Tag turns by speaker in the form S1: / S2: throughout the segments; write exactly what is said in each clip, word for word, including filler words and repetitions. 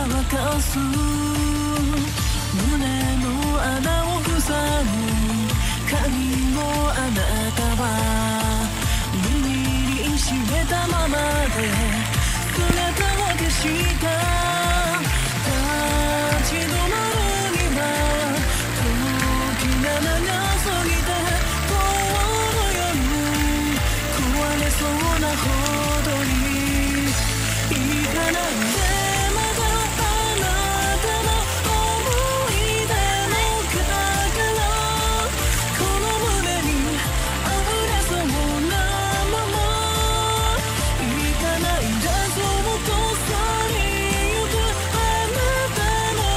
S1: 乾かす胸の穴を塞ぐ鍵をあなたは握りしめたままで姿を消した立ち止まるには時が長すぎて遠のよう壊れそうなほどに行かないで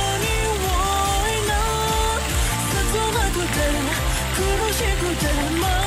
S1: 苦しくて